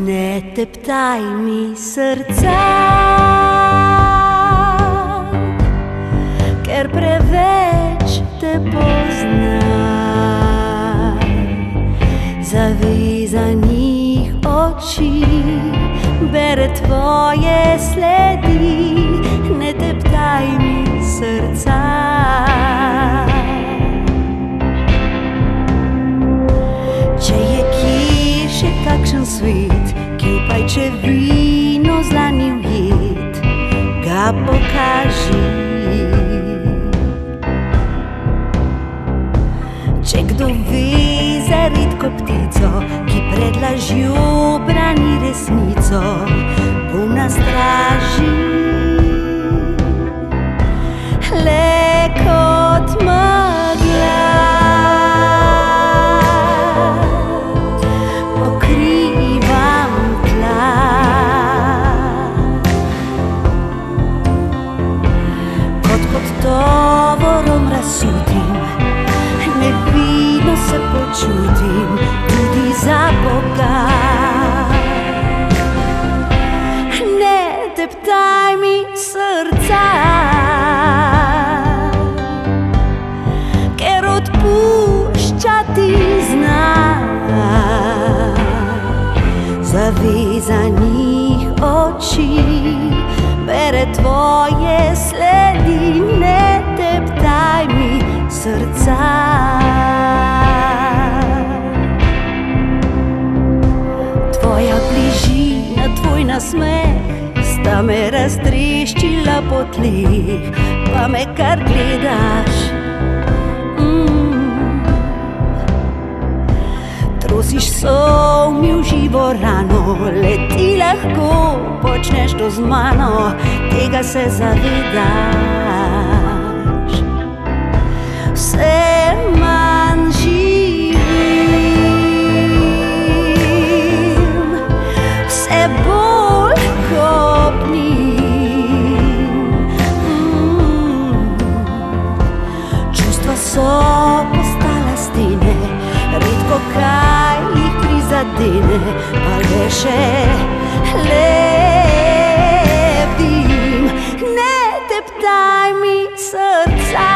Ne teptaj mi srca, ker preveč te poznam. Zavezanih oči bere tvoje sledi, ne teptaj mi srca. Če je kje še kakšen svet, ki v pajčevino zlani ujet, ga pokaži. Če kdo ve za redko ptico, ki pred lažjo brani resnico, bom na straži. Le kot megla pokrivam tla, kot tovorom razsutim, nevino se počutim tudi za Boga. Ne teptaj mi srca, ker odpuščati zna. Zavezanih oči bere tvoje sledi, ne teptaj mi srca. Tvoja bližina, tvoj nasmeh sta me raztreščila po tleh, pa me kar gledaš. Trosiš sol mi v živo rano, le ti lahko počneš to z mano, tega se zavedaš. Vse manj živim, vse bolj kopnim. Čustva so postala stene, redko kaj jih prizadene, pa le še lebim. Ne teptaj mi srca,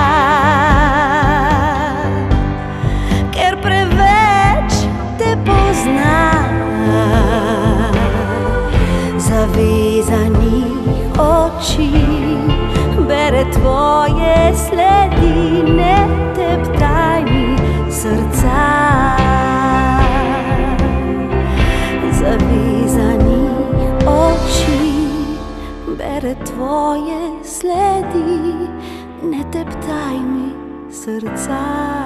ker preveč te poznam. Zavezanih oči bere tvoje sledi, ne teptaj mi srca. Zavezanih oči bere tvoje sledi, ne teptaj mi srca.